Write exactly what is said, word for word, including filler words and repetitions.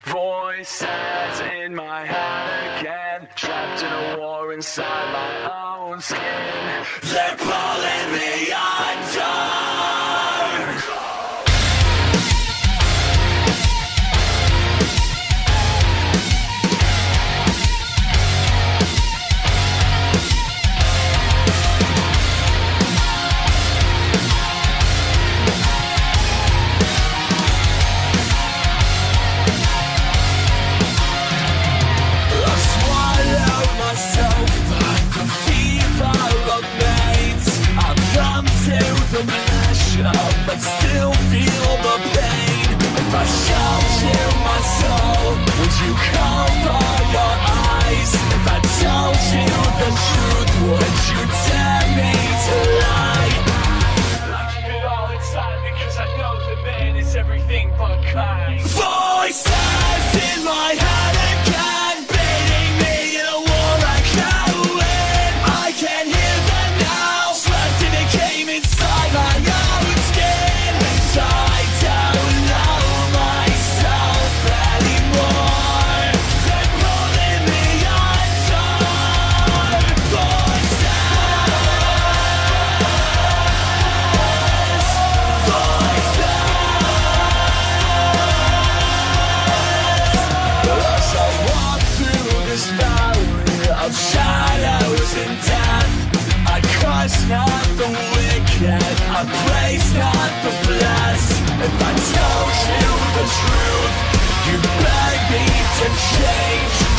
Voices in my head again, trapped in a war inside my own skin. They're pulling me under. But still feel the pain. If I showed you my soul, would you cover your eyes? If I told you the truth, would you dare me to lie? I keep it all inside because I know that man is everything but kind. Voices in my head again, beating me in a war I can't win. I can hear them now, trapped in a game inside my own. I don't know myself anymore. They're pulling me under. Voices, voices. As I walk through this valley of shadows and death, I curse not the wicked, I praise not the blessed. If I told you the truth, you'd beg me to change.